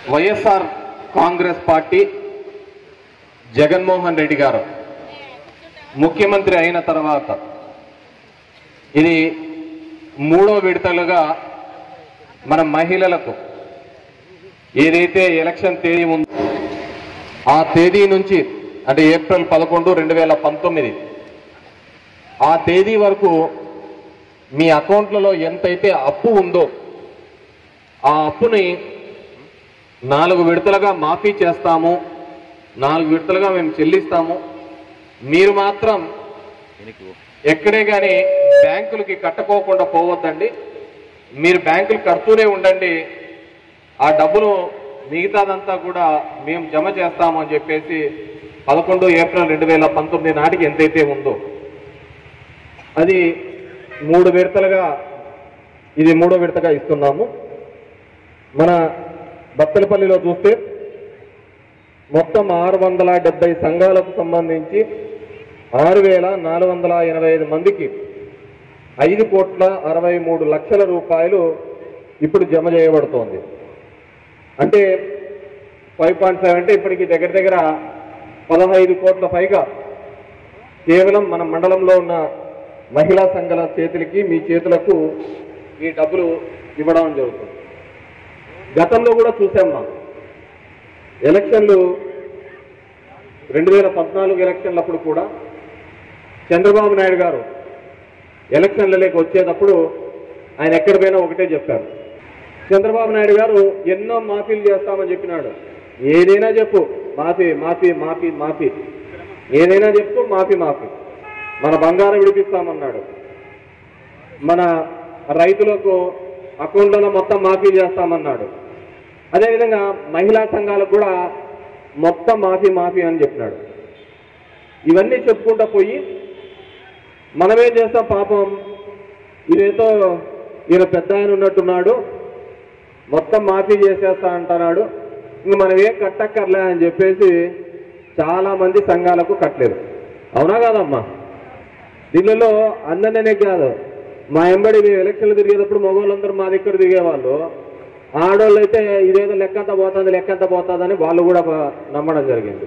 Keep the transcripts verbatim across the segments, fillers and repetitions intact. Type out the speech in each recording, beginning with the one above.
YSR Congress party Jaganmohan Reddy గారు ముఖ్యమంత్రి అయిన తర్వాత ఇది మూడో విడతలుగా మన మహిళలకు ఏదైతే ఎలక్షన్ తేదీ ఉందో ఆ తేదీ నుంచి అంటే ఏప్రిల్ పదకొండు రెండు వేల పంతొమ్మిది ఆ తేదీ వరకు మీ అకౌంట్లలో ఎంతైతే అప్పు ఉందో ఆ అప్పుని నాలుగు విడతలుగా మాఫీ చేస్తాము, నాలుగు విడతలుగా మేము చెల్లిస్తాము. మీరు మాత్రం ఎక్కడే కానీ బ్యాంకులకి కట్టుకోకుండా పోవద్దండి, మీరు బ్యాంకులు కడుతూనే ఉండండి, ఆ డబ్బులు మిగతాదంతా కూడా మేము జమ చేస్తాము అని చెప్పేసి పదకొండు ఏప్రిల్ రెండు వేల పంతొమ్మిది నాటికి ఎంతైతే ఉందో అది మూడు విడతలుగా ఇది మూడో విడతగా ఇస్తున్నాము. మన బత్తలపల్లిలో చూస్తే మొత్తం ఆరు వందల డెబ్బై సంఘాలకు సంబంధించి ఆరు వేల నాలుగు వందల ఎనభై ఐదు మందికి ఐదు కోట్ల అరవై మూడు లక్షల రూపాయలు ఇప్పుడు జమ చేయబడుతోంది. అంటే ఫైవ్ పాయింట్ ఫైవ్ అంటే ఇప్పటికి దగ్గర దగ్గర పదహైదు కోట్ల పైగా కేవలం మన మండలంలో ఉన్న మహిళా సంఘాల చేతులకి మీ చేతులకు ఈ డబ్బులు ఇవ్వడం జరుగుతుంది. గతంలో కూడా చూసాం మనం ఎలక్షన్లు రెండు వేల పద్నాలుగు ఎలక్షన్లప్పుడు కూడా చంద్రబాబు నాయుడు గారు ఎలక్షన్లలోకి వచ్చేటప్పుడు ఆయన ఎక్కడ పోయినా ఒకటే చెప్పారు. చంద్రబాబు నాయుడు గారు ఎన్నో మాఫీలు చేస్తామని చెప్పినాడు. ఏదైనా చెప్పు మాఫీ మాఫీ మాఫీ మాఫీ ఏదైనా చెప్పు మాఫీ మాఫీ మన బంగారం విడిపిస్తామన్నాడు. మన రైతులకు అకౌంట్లలో మొత్తం మాఫీ చేస్తామన్నాడు. అదేవిధంగా మహిళా సంఘాలకు కూడా మొత్తం మాఫీ మాఫీ అని చెప్పినాడు. ఇవన్నీ చెప్పుకుంటూ పోయి మనమేం చేస్తాం, పాపం ఇదేదో ఈయన పెద్ద ఆయన ఉన్నట్టున్నాడు, మొత్తం మాఫీ చేసేస్తా అంటున్నాడు, ఇంక మనం ఏం కట్టక్కర్లే అని చెప్పేసి చాలా మంది సంఘాలకు కట్టలేదు. అవునా కాదమ్మా? దీనిలో అందరినే కాదు, మా ఎంబడి మేము ఎలక్షన్లు తిరిగేటప్పుడు మగవాళ్ళందరూ మా దగ్గర తిరిగేవాళ్ళు, ఆడవాళ్ళు అయితే ఇదేదో లెక్కంతా పోతుంది లెక్కంతా పోతుందని వాళ్ళు కూడా నమ్మడం జరిగింది.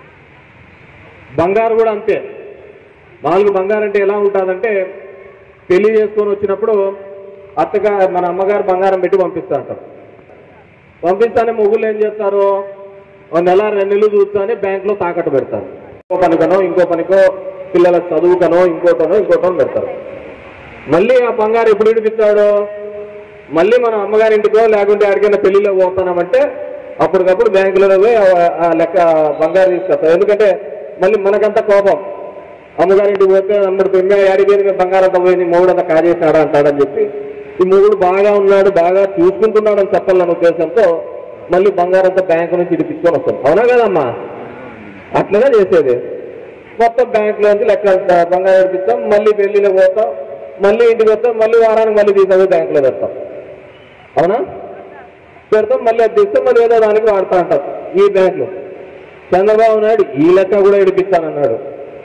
బంగారు కూడా అంతే. మామూలుగా బంగారు అంటే ఎలా ఉంటుందంటే పెళ్లి చేసుకొని వచ్చినప్పుడు అత్తగా మన అమ్మగారు బంగారం పెట్టి పంపిస్తా అంటారు. పంపిస్తానే మొగుళ్ళు ఏం చేస్తారు, నెల రెండు నెలలు చూస్తానే బ్యాంకులో తాకట్టు పెడతారు. ఇంకో పనికనో ఇంకో పనికో పిల్లల చదువుకనో ఇంకోటనో ఇంకోటనో పెడతారు. మళ్ళీ ఆ బంగారు ఎప్పుడు విడిపిస్తాడు, మళ్ళీ మనం అమ్మగారి ఇంటికో లేకుంటే ఎక్కడికైనా పెళ్లిలో పోతున్నామంటే అప్పటికప్పుడు బ్యాంకులలో పోయి ఆ లెక్క బంగారు తీసుకొస్తారు. ఎందుకంటే మళ్ళీ మనకంతా కోపం, అమ్మగారింటికి పోతే అందరు పెమ్మే అడిగేది బంగారం అంతా పోయింది, మొగుడంతా కాజేసినాడా అంటాడని చెప్పి ఈ మొగుడు బాగా ఉన్నాడు బాగా చూసుకుంటున్నాడని చెప్పాలన్న ఉద్దేశంతో మళ్ళీ బంగారంతా బ్యాంకు నుంచి ఇడిపించుకొని వస్తాం. అవునా కదమ్మా? అట్లనే చేసేది. మొత్తం బ్యాంకులోంచి లెక్క బంగారం ఇడిపిస్తాం, మళ్ళీ పెళ్లిలో పోతాం, మళ్ళీ ఇంటికి వస్తాం, మళ్ళీ వారానికి మళ్ళీ తీసుకొని బ్యాంకులో పెడతాం. అవునా? పెడతాం, మళ్ళీ అది తీస్తాం, మళ్ళీ ఏదో దానికి వాడుతూ అంటాం. ఈ బ్యాంకులో చంద్రబాబు నాయుడు ఈ లెక్క కూడా ఇడిపిస్తానన్నాడు.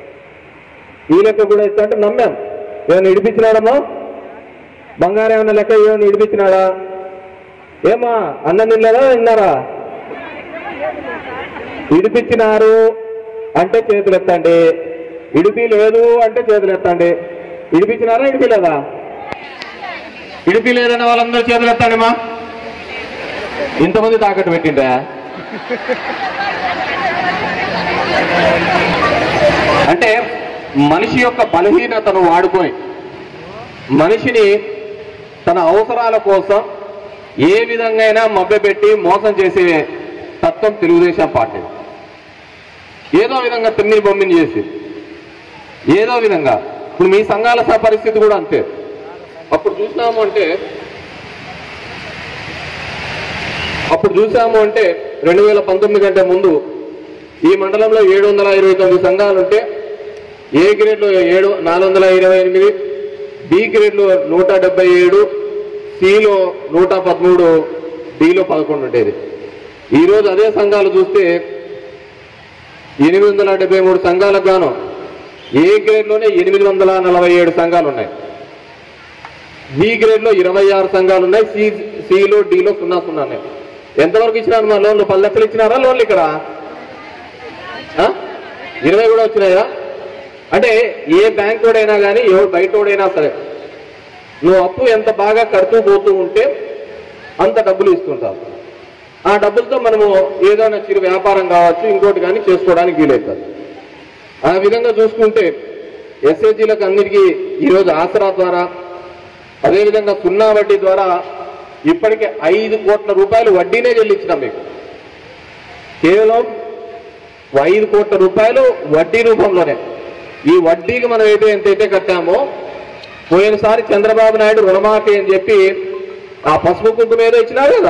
ఈ లెక్క కూడా ఇస్తా అంటే నమ్మాం. ఏమైనా ఇడిపించినాడమ్మా? బంగారం ఏమన్నా లెక్క ఏమైనా ఇడిపించినాడా? ఏమా అన్నం తిన్నారా విన్నారా? ఇడిపించినారు అంటే చేతులు ఎత్తండి, ఇడిపి లేదు అంటే చేతులు ఎత్తండి. ఇడిపించినారా ఇడిపిలేదా? ఇడిపి లేదన్న వాళ్ళందరూ చేతులు ఎత్తండి. మా ఇంతమంది తాకట్టు పెట్టిండ్రా? అంటే మనిషి యొక్క బలహీనతను వాడుకొని మనిషిని తన అవసరాల కోసం ఏ విధంగా మభ్యపెట్టి మోసం చేసే తత్వం తెలుగుదేశం పార్టీ. ఏదో విధంగా తిమ్మిని బొమ్మిని చేసి ఏదో విధంగా ఇప్పుడు మీ సంఘాల పరిస్థితి కూడా అంతే. అప్పుడు చూసినాము అంటే అప్పుడు చూసాము అంటే రెండు వేల పంతొమ్మిది కంటే ముందు ఈ మండలంలో ఏడు వందల ఇరవై తొమ్మిది సంఘాలు ఉంటే ఏ గ్రేడ్లో ఏడు నాలుగు వందల ఇరవై ఎనిమిది బి గ్రేడ్లో నూట డెబ్బై ఏడు సిలో నూట పదమూడు డిలో పదకొండు ఉండేది. ఈరోజు అదే సంఘాలు చూస్తే ఎనిమిది వందల డెబ్బై మూడు సంఘాలకు గాను ఏ గ్రేడ్లోనే ఎనిమిది వందల నలభై ఏడు సంఘాలు ఉన్నాయి. బి గ్రేడ్ లో ఇరవై ఆరు సంఘాలు ఉన్నాయి, సి సిలో డిలో సున్నా సున్నా ఉన్నాయి. ఎంతవరకు ఇచ్చినారు మా లోన్లు? పది లక్షలు ఇచ్చినారా లోన్లు ఇక్కడ? ఇరవై కూడా వచ్చినాయా? అంటే ఏ బ్యాంక్ వాడైనా కానీ ఎవరు బయట వాడైనా సరే నువ్వు అప్పు ఎంత బాగా కడుతూ పోతూ ఉంటే అంత డబ్బులు ఇస్తుంటావు. ఆ డబ్బులతో మనము ఏదైనా చిరు వ్యాపారం కావచ్చు, ఇంకోటి కానీ చేసుకోవడానికి వీలవుతుంది. ఆ విధంగా చూసుకుంటే ఎస్హెచ్జీలకు అందరికీ ఈరోజు ఆసరా ద్వారా, అదేవిధంగా సున్నా వడ్డీ ద్వారా ఇప్పటికే ఐదు కోట్ల రూపాయలు వడ్డీనే చెల్లించినాం మీకు. కేవలం ఐదు కోట్ల రూపాయలు వడ్డీ రూపంలోనే. ఈ వడ్డీకి మనం అయితే ఎంతైతే కట్టామో, పోయినసారి చంద్రబాబు నాయుడు రుణమాఫీ అని చెప్పి ఆ పసుపు కుంకుమ ఏదో ఇచ్చినారు కదా,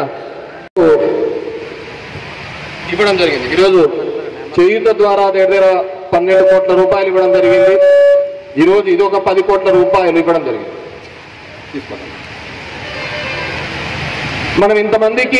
ఇవ్వడం జరిగింది. ఈరోజు చేయూత ద్వారా దగ్గర పన్నెండు కోట్ల రూపాయలు ఇవ్వడం జరిగింది. ఈరోజు ఇది ఒక పది కోట్ల రూపాయలు ఇవ్వడం జరిగింది. తీసుకోండి. మనం ఇంతమందికి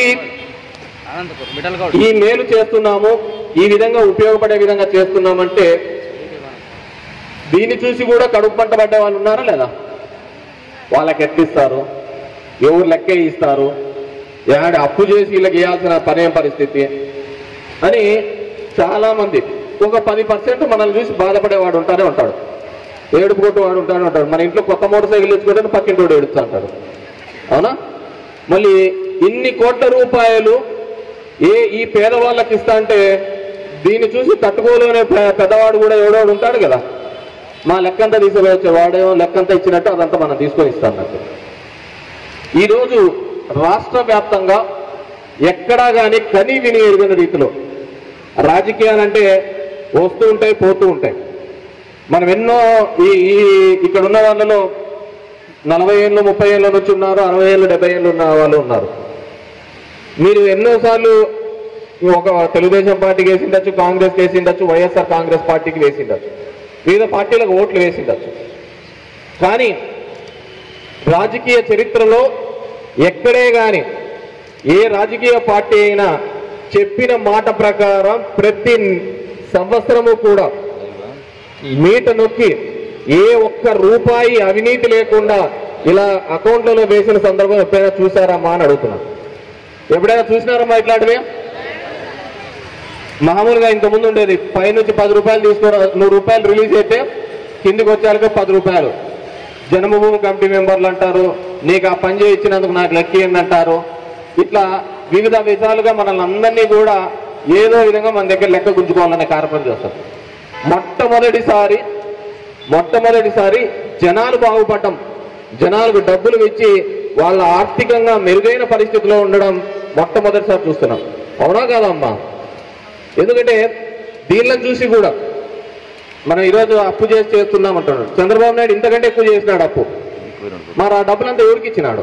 ఈ మేలు చేస్తున్నాము, ఈ విధంగా ఉపయోగపడే విధంగా చేస్తున్నామంటే దీన్ని చూసి కూడా కడుపు పంట పడ్డే వాళ్ళు ఉన్నారా లేదా? వాళ్ళకి ఎత్తిస్తారు, ఎవరు లెక్క ఇస్తారు, ఏడ అప్పు చేసి వీళ్ళకి ఇవ్వాల్సిన పనేం పరిస్థితి అని చాలా మంది, ఒక పది పర్సెంట్ మనల్ని చూసి బాధపడేవాడు ఉంటానే ఉంటాడు, ఏడుపు కొట్టు వాడు ఉంటానే ఉంటాడు. మన ఇంట్లో కొత్త మోటార్ సైకిల్ తెచ్చుకుంటే పక్కింటోడు ఏడుస్తూ అంటాడు. అవునా? మళ్ళీ ఇన్ని కోట్ల రూపాయలు ఏ ఈ పేదవాళ్ళకి ఇస్తా అంటే దీన్ని చూసి తట్టుకోలేని పెద్దవాడు కూడా ఎవడోడు ఉంటాడు కదా, మా లెక్కంతా తీసుకుపోయొచ్చే వాడేమో లెక్కంతా ఇచ్చినట్టు అదంతా మనం తీసుకొని ఇస్తామన్నట్టు. ఈరోజు రాష్ట్ర వ్యాప్తంగా ఎక్కడా కానీ కని విని ఎరుగిన రీతిలో రాజకీయాలంటే వస్తూ ఉంటాయి, పోతూ ఉంటాయి. మనం ఎన్నో ఈ ఇక్కడ ఉన్న వాళ్ళలో నలభై ఏళ్ళు ముప్పై ఏళ్ళ నుంచి ఉన్నారు, అరవై ఏళ్ళు డెబ్బై ఏళ్ళు ఉన్న వాళ్ళు ఉన్నారు. మీరు ఎన్నోసార్లు ఒక తెలుగుదేశం పార్టీకి వేసిండొచ్చు, కాంగ్రెస్కి వేసిండొచ్చు, వైఎస్ఆర్ కాంగ్రెస్ పార్టీకి వేసిండొచ్చు, వివిధ పార్టీలకు ఓట్లు వేసిండొచ్చు. కానీ రాజకీయ చరిత్రలో ఎక్కడే కానీ ఏ రాజకీయ పార్టీ అయినా చెప్పిన మాట ప్రకారం ప్రతి సంవత్సరము కూడా మీట నొక్కి ఏ ఒక్క రూపాయి అవినీతి లేకుండా ఇలా అకౌంట్లలో వేసిన సందర్భం ఎప్పుడైనా చూసారమ్మా అని అడుగుతున్నా. ఎప్పుడైనా చూసినారమ్మా ఇట్లాంటివి? మామూలుగా ఇంతకుముందు ఉండేది పైనుంచి పది రూపాయలు తీసుకోవడం, నూరు రూపాయలు రిలీజ్ అయితే కిందికి వచ్చాక పది రూపాయలు జన్మభూమి కమిటీ మెంబర్లు అంటారు, నీకు ఆ పని చేయించినందుకు నాకు లెక్క ఏందంటారు. ఇట్లా వివిధ విధాలుగా మనల్ని అందరినీ కూడా ఏదో విధంగా మన దగ్గర లెక్క గుంజుకోవాలనే కార్యక్రమం చేస్తారు. మొట్టమొదటిసారి మొట్టమొదటిసారి జనాలు బాగుపడటం, జనాలకు డబ్బులు ఇచ్చి వాళ్ళ ఆర్థికంగా మెరుగైన పరిస్థితిలో ఉండడం మొట్టమొదటిసారి చూస్తున్నాం. అవునా కాదమ్మా? ఎందుకంటే దీనిని చూసి కూడా మనం ఈరోజు అప్పు చేసి చేస్తున్నాం అంటున్నాడు చంద్రబాబు నాయుడు. ఇంతకంటే ఎక్కువ చేసినాడు అప్పు. మరి ఆ డబ్బులంతా ఎవరికి ఇచ్చినాడు?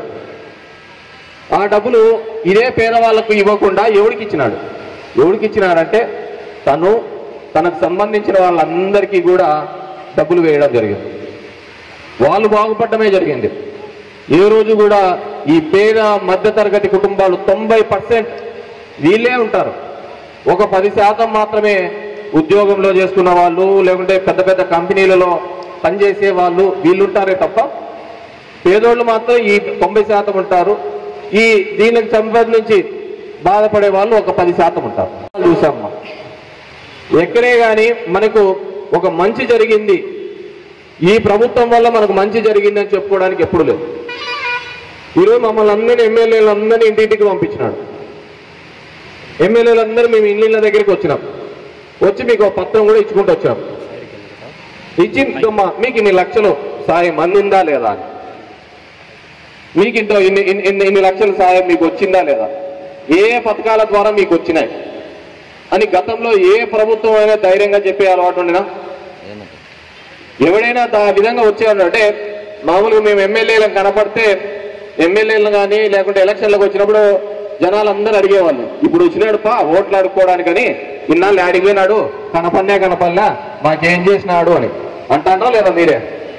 ఆ డబ్బులు ఇదే పేదవాళ్లకు ఇవ్వకుండా ఎవరికి ఇచ్చినాడు? ఎవరికి ఇచ్చినాడంటే తను తనకు సంబంధించిన వాళ్ళందరికీ కూడా డబ్బులు వేయడం జరిగింది. వాళ్ళు బాగుపడమే జరిగింది. ఏ రోజు కూడా ఈ పేద మధ్యతరగతి కుటుంబాలు తొంభై పర్సెంట్ వీళ్ళే ఉంటారు. ఒక పది శాతం మాత్రమే ఉద్యోగంలో చేసుకున్న వాళ్ళు, లేకుంటే పెద్ద పెద్ద కంపెనీలలో పనిచేసే వాళ్ళు వీళ్ళుంటారే తప్ప పేదోళ్ళు మాత్రం ఈ తొంభై శాతం ఉంటారు. ఈ దీనికి సంబంధించి బాధపడే వాళ్ళు ఒక పది శాతం ఉంటారు. చూసామ్మా, ఎక్కడే కానీ మనకు ఒక మంచి జరిగింది, ఈ ప్రభుత్వం వల్ల మనకు మంచి జరిగింది అని చెప్పుకోవడానికి ఎప్పుడు లేదు. ఈరోజు మమ్మల్ని అందరినీ ఎమ్మెల్యేలు అందరినీ ఇంటింటికి పంపించినాడు. ఎమ్మెల్యేలందరూ మేము ఇళ్ళ దగ్గరికి వచ్చినాం, వచ్చి మీకు ఒక పత్రం కూడా ఇచ్చుకుంటూ వచ్చినాం. ఇచ్చి మీకు ఇన్ని లక్షలు సాయం అందిందా లేదా అని, మీకు ఇంత ఇన్ని ఇన్ని ఇన్ని లక్షల సాయం మీకు వచ్చిందా లేదా, ఏ పథకాల ద్వారా మీకు వచ్చినాయి అని గతంలో ఏ ప్రభుత్వం అయినా ధైర్యంగా చెప్పే అలవాటు ఉండినా? ఎవడైనా ఆ విధంగా వచ్చేవాడు అంటే మామూలుగా మేము ఎమ్మెల్యేలకు కనపడితే ఎమ్మెల్యేలు కానీ లేకుంటే ఎలక్షన్లకు వచ్చినప్పుడు జనాలు అందరూ అడిగేవాళ్ళు, ఇప్పుడు వచ్చినాడు పా ఓట్లు ఆడుకోవడానికని, ఇన్నాళ్ళు ఆడిపోయినాడు, కనపడినా కనపడినా మాకేం చేసినాడు అని అంటారా లేదా మీరే?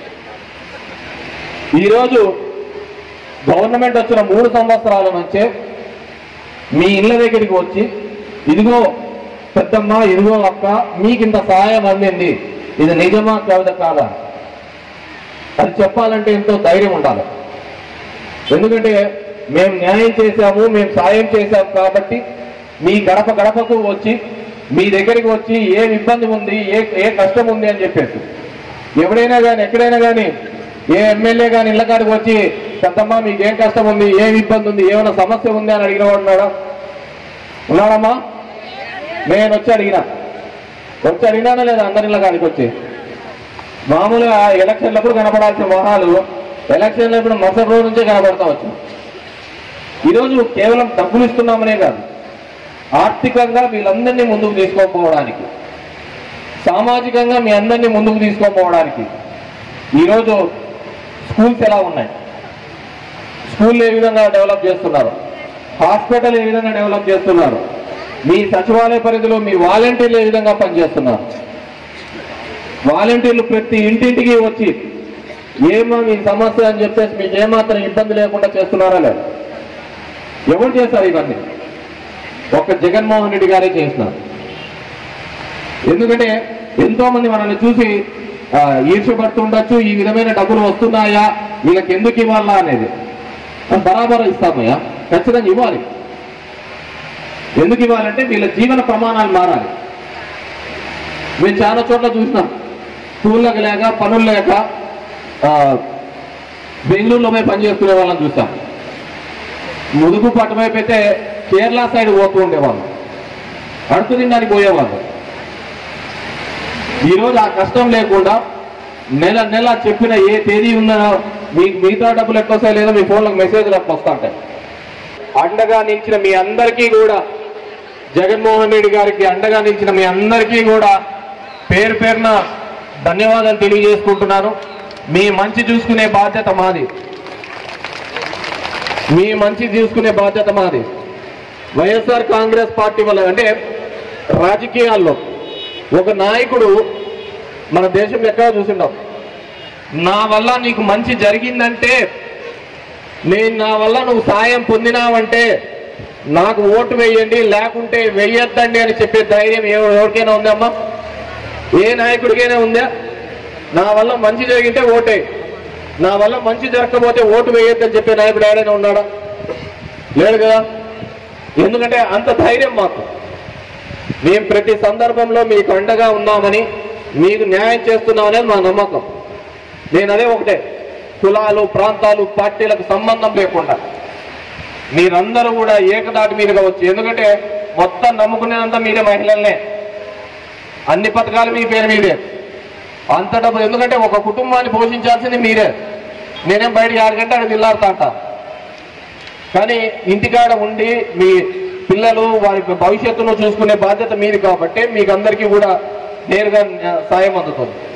ఈరోజు గవర్నమెంట్ వచ్చిన మూడు సంవత్సరాల నుంచే మీ ఇళ్ళ దగ్గరికి వచ్చి ఇదిగో పెద్దమ్మ, ఇదిగో అక్క, మీకు ఇంత సహాయం అందింది, ఇది నిజమా కాదా కాదా అది చెప్పాలంటే ఎంతో ధైర్యం ఉండాలి. ఎందుకంటే మేము న్యాయం చేశాము, మేము సాయం చేశాము కాబట్టి మీ గడప గడపకు వచ్చి మీ దగ్గరికి వచ్చి ఏం ఇబ్బంది ఉంది, ఏ ఏ కష్టం ఉంది అని చెప్పేసి ఎవడైనా కానీ ఎక్కడైనా కానీ ఏ ఎమ్మెల్యే కానీ ఇళ్ళ కాడికి వచ్చి పెద్దమ్మ మీకు ఏం కష్టం ఉంది, ఏం ఇబ్బంది ఉంది, ఏమైనా సమస్య ఉంది అని అడిగిన వాడు ఉన్నాడా? ఉన్నాడమ్మా? నేను వచ్చి అడిగినా వచ్చి అడిగినానా లేదా అందరి ఇళ్ళ కాడికి వచ్చి? మామూలుగా ఎలక్షన్లప్పుడు కనపడాల్సిన మొహాలు ఎలక్షన్లప్పుడు మరుసటి రోజు నుంచే కనపడతా వచ్చు. ఈరోజు కేవలం డబ్బులు ఇస్తున్నామనే కాదు, ఆర్థికంగా వీళ్ళందరినీ ముందుకు తీసుకోకపోవడానికి, సామాజికంగా మీ అందరినీ ముందుకు తీసుకోకపోవడానికి ఈరోజు స్కూల్స్ ఎలా ఉన్నాయి, స్కూల్ ఏ విధంగా డెవలప్ చేస్తున్నారు, హాస్పిటల్ ఏ విధంగా డెవలప్ చేస్తున్నారు, మీ సచివాలయ పరిధిలో మీ వాలంటీర్లు ఏ విధంగా పనిచేస్తున్నారు, వాలంటీర్లు ప్రతి ఇంటింటికి వచ్చి ఏమో మీ సమస్య అని చెప్పేసి మీకు ఏమాత్రం ఇబ్బంది లేకుండా చేస్తున్నారా లేదు? ఎవరు చేస్తారు ఇవన్నీ? ఒక్క జగన్మోహన్ రెడ్డి గారే చేస్తున్నారు. ఎందుకంటే ఎంతో మంది మనల్ని చూసి ఈర్ష్యపడుతుండొచ్చు, ఈ విధమైన డబ్బులు వస్తున్నాయా, వీళ్ళకి ఎందుకు ఇవ్వాలా అనేది. బరాబర్ ఇస్తామయ్యా, ఖచ్చితంగా ఇవ్వాలి. ఎందుకు ఇవ్వాలంటే వీళ్ళ జీవన ప్రమాణాలు మారాలి. మేము చాలా చోట్ల చూసినాం, స్కూళ్ళకి లేక పనులు లేక బెంగళూరులో పోయి పనిచేసుకునే వాళ్ళని చూసాం. ముదుగు పట్టువైపు అయితే కేరళ సైడ్ పోతూ ఉండేవాళ్ళు, అడుగు తినడానికి పోయేవాళ్ళు. ఈరోజు ఆ కష్టం లేకుండా నెల నెల చెప్పిన ఏ తేదీ ఉన్నా మీకు మిగతా డబ్బులు ఎట్లా వస్తాయి లేదో మీ ఫోన్లకు మెసేజ్లు అట్లా వస్తూ ఉంటాయి. అండగా నిలిచిన మీ అందరికీ కూడా, జగన్మోహన్ రెడ్డి గారికి అండగా నిలిచిన మీ అందరికీ కూడా పేరు పేరున ధన్యవాదాలు తెలియజేసుకుంటున్నాను. మీ మంచి చూసుకునే బాధ్యత మాది, మీ మంచి చూసుకునే బాధ్యత మాది. వైఎస్ఆర్ కాంగ్రెస్ పార్టీ వల్ల అంటే రాజకీయాల్లో ఒక నాయకుడు మన దేశంలో ఎక్కడ చూసింటాం, నా వల్ల నీకు మంచి జరిగిందంటే, నేను నా వల్ల నువ్వు సాయం పొందినావంటే నాకు ఓటు వేయండి, లేకుంటే వేయొద్దండి అని చెప్పే ధైర్యం ఎవరికైనా ఉందమ్మా? ఏ నాయకుడికైనా ఉందా? నా వల్ల మంచి జరిగితే ఓటే, నా వల్ల మంచి జరగకపోతే ఓటు వేయొద్దని చెప్పే నాయకుడు ఎవరైనా ఉన్నాడా? లేడు కదా. ఎందుకంటే అంత ధైర్యం మాకు. మేము ప్రతి సందర్భంలో మీకు అండగా ఉన్నామని, మీకు న్యాయం చేస్తున్నామనేది మా నమ్మకం. నేను అదే ఒకటే, కులాలు ప్రాంతాలు పార్టీలకు సంబంధం లేకుండా మీరందరూ కూడా ఏకదాటి మీదుగా వచ్చి, ఎందుకంటే మొత్తం నమ్ముకునేదంతా మీరే మహిళలనే, అన్ని పథకాలు మీ పేరు మీదే, అంత డబ్బు. ఎందుకంటే ఒక కుటుంబాన్ని పోషించాల్సింది మీరే. నేనేం బయటకి ఆరు గంట అక్కడ నిల్లాడుతా అంట, కానీ ఇంటికాడ ఉండి మీ పిల్లలు వారి భవిష్యత్తును చూసుకునే బాధ్యత మీది కాబట్టి మీకు అందరికీ కూడా నేరుగా సాయం అందుతుంది.